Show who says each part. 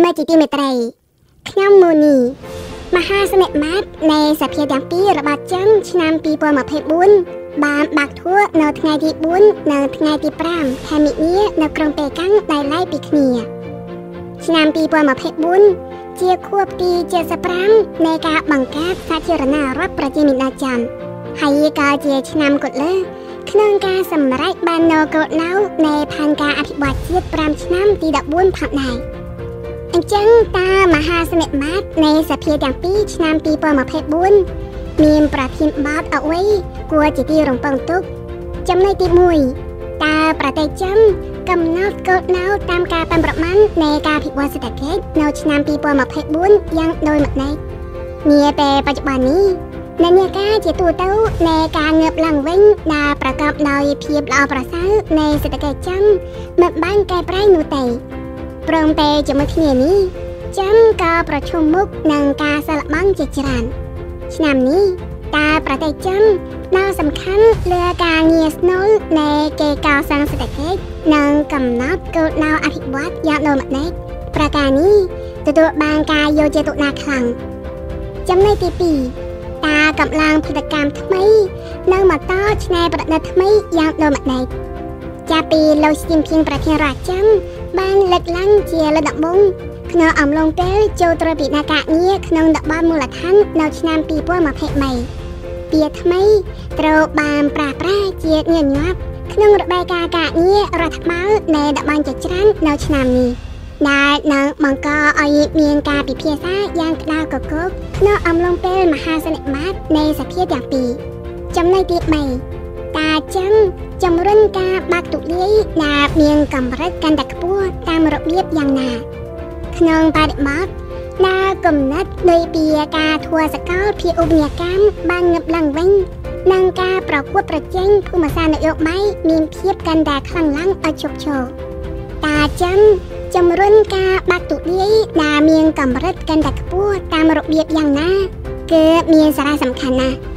Speaker 1: មេទីមេត្រីខ្ញុំមូនីមហាសនិមាតនៃសភាទាំងពីររបស់ចិនឆ្នាំ2024បានបាក់ធួនៅថ្ងៃទី4និងថ្ងៃទី5ខែមិនិនានៅក្រុងប៉េកាំងដែលឡែកពីគ្នាឆ្នាំ2024ជាខួបទី75នៃការបង្កើតសាធារណរដ្ឋប្រជាមានិតចិនហើយក៏ជាឆ្នាំកុដិក្នុងការសម្រេចបាននូវគោលដៅនៃផែនការអភិវឌ្ឍជាតិ5ឆ្នាំទី14ផងដែរអញ្ចឹងតាមមហាសនិមាតនៃសភាទាំងពីរឆ្នាំ2024មានប្រធានបទអ្វីគួរជាទីរំពឹងទុកចំណុចទី1តើប្រទេសចិនកំណត់គោលដៅតាមការប៉ាន់ប្រមាណនៃការអភិវឌ្ឍសេដ្ឋកិច្ចនៅឆ្នាំ2024យ៉ាងដូចម្តេចនាពេលបច្ចុប្បន្ននេះនិន្នាការជាទូទៅនៃការងើបឡើងវិញដែលប្រកបដោយភាពល្អប្រសើរនៃសេដ្ឋកិច្ចចិនមិនបានកែប្រែនោះទេព្រមទាំងជាមួយគ្នានេះចិនក៏ប្រឈមមុខនឹងការសាកល្បងជាច្រើនឆ្នាំនេះតើប្រទេសចិនផ្ដោតសំខាន់លើការងារស្នូលនៃកិច្ចការសាងសេដ្ឋកិច្ចនិងកំណត់គោលដៅអភិវឌ្ឍយ៉ាងដូចម្តេចប្រការនេះទទួលបានការយកចិត្តទុកដាក់ខ្លាំងចំណុចទី2តើកម្លាំងផលិតកម្មថ្មីនៅបន្តច្នៃប្រឌិតថ្មីយ៉ាងដូចម្តេចចាប់ពីលោកស៊ីជីនភីងប្រធានរដ្ឋចិនបានលើកឡើងជាលើកដំបូងក្នុងអំឡុងពេលចូលត្រួតពិនិត្យការងារក្នុងតំបន់មូលដ្ឋាននៅឆ្នាំ2023ពាក្យថ្មីត្រូវបានប្រើប្រាស់ជាញឹកញាប់ក្នុងរបាយការណ៍ការងាររដ្ឋបាលនៃតំបន់ជាច្រើននៅឆ្នាំនេះដែលនឹងបង្កឲ្យមានការពិភាក្សាយ៉ាងក្តៅគគុកក្នុងអំឡុងពេលមហាសន្និបាតនៃសភាទាំងពីរចំណុចទី3តើចិនជំរុញការបាក់ទូលាយដែលមានកម្រិតកាន់តែខ្ពស់តាមរបៀបយ៉ាងណាក្នុងបរិបទដែលគំនិតដោយពីការធ្វើសកលភាវូបនីយកម្មបានងើបឡើងវិញនិងការប្រកួតប្រជែងភូមិសាស្ត្រនយោបាយមានភាពកាន់តែខ្លាំងឡើងឲ្យជោគជ័យតើចិនជំរុញការបាក់ទូលាយដែលមានកម្រិតកាន់តែខ្ពស់តាមរបៀបយ៉ាងណាគឺមានសារៈសំខាន់ណាស់